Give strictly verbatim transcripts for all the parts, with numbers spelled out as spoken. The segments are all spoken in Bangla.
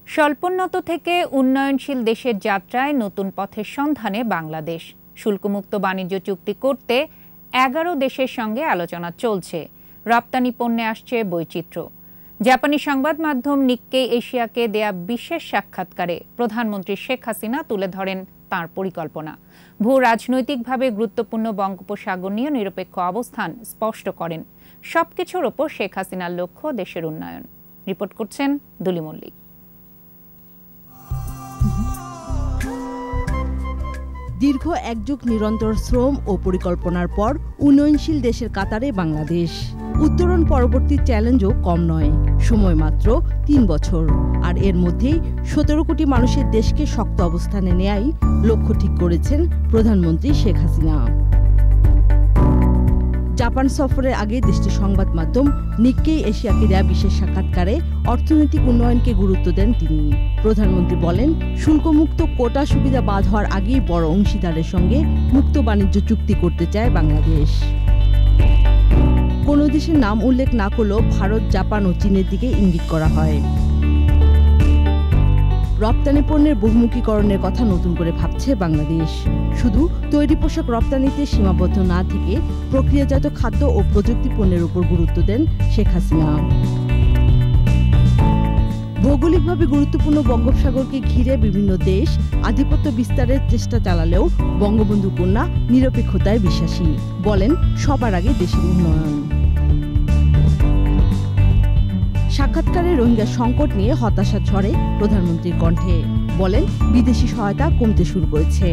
স্বল্পোন্নত থেকে উন্নয়নশীল দেশের যাত্রায় নতুন পথের সন্ধানে বাংলাদেশ। শুল্কমুক্ত বাণিজ্য চুক্তি করতে এগারো দেশের সঙ্গে আলোচনা চলছে। রপ্তানি পণ্যে আসছে বৈচিত্র্য। জাপানি সংবাদ মাধ্যম নিক্কেই এশিয়াকে দেয়া বিশেষ সাক্ষাৎকারে প্রধানমন্ত্রী শেখ হাসিনা তুলে ধরেন তাঁর পরিকল্পনা। ভূ রাজনৈতিকভাবে গুরুত্বপূর্ণ বঙ্গোপসাগর নিয়ে নিরপেক্ষ অবস্থান স্পষ্ট করেন। সবকিছুর ওপর শেখ হাসিনার লক্ষ্য দেশের উন্নয়ন। রিপোর্ট করছেন দুলি মল্লিক। দীর্ঘ এক যুগ নিরন্তর শ্রম ও পরিকল্পনার পর উন্নয়নশীল দেশের কাতারে বাংলাদেশ। উত্তরণ পরবর্তী চ্যালেঞ্জও কম নয়। সময় মাত্র তিন বছর, আর এর মধ্যেই সতেরো কোটি মানুষের দেশকে শক্ত অবস্থানে নেয়াই লক্ষ্য ঠিক করেছেন প্রধানমন্ত্রী শেখ হাসিনা। জাপান সফরের আগে দেশটির সংবাদ মাধ্যম নিক্কেই এশিয়াকে দেয়া বিশেষ সাক্ষাৎকারে অর্থনৈতিক উন্নয়নকে গুরুত্ব দেন তিনি। প্রধানমন্ত্রী বলেন, শুল্কমুক্ত কোটা সুবিধা বাদ হওয়ার আগেই বড় অংশীদারের সঙ্গে মুক্ত বাণিজ্য চুক্তি করতে চায় বাংলাদেশ। কোনো দেশের নাম উল্লেখ না করলেও ভারত, জাপান ও চীনের দিকে ইঙ্গিত করা হয়। রপ্তানি পণ্যের বহুমুখীকরণের কথা নতুন করে ভাবছে বাংলাদেশ। শুধু তৈরি পোশাক রপ্তানিতে সীমাবদ্ধ না থেকে প্রক্রিয়াজাত খাদ্য ও প্রযুক্তি পণ্যের উপর গুরুত্ব দেন শেখ হাসিনা। ভৌগোলিকভাবে গুরুত্বপূর্ণ বঙ্গোপসাগরকে ঘিরে বিভিন্ন দেশ আধিপত্য বিস্তারের চেষ্টা চালালেও বঙ্গবন্ধু কন্যা নিরপেক্ষতায় বিশ্বাসী। বলেন, সবার আগে দেশের উন্নয়ন। সাক্ষাৎকারে রোহিঙ্গা সংকট নিয়ে হতাশা ঝরে প্রধানমন্ত্রীর কণ্ঠে। বলেন, বিদেশি সহায়তা কমতে শুরু করেছে।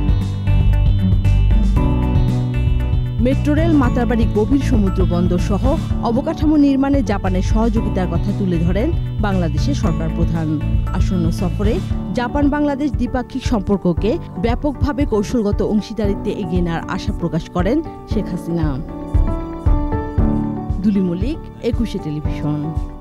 মেট্রো রেল, মাতারবাড়ি গভীর সমুদ্র বন্দর সহ অবকাঠামো নির্মাণে জাপানের সহযোগিতার কথা তুলে ধরেন বাংলাদেশের সরকার প্রধান। আসন্ন সফরে জাপান বাংলাদেশ দ্বিপাক্ষিক সম্পর্ককে ব্যাপকভাবে কৌশলগত অংশীদারিত্বে এগিয়ে নেওয়ার আশা প্রকাশ করেন শেখ হাসিনা। দুলি মল্লিক, একুশে টেলিভিশন।